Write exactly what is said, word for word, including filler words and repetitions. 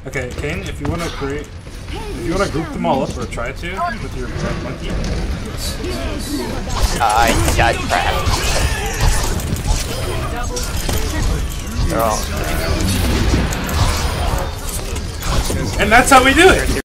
Okay, Kane, if you want to create, if you want to group them all up or try to with your red monkey. Uh, I got trapped. They're all. And that's how we do it.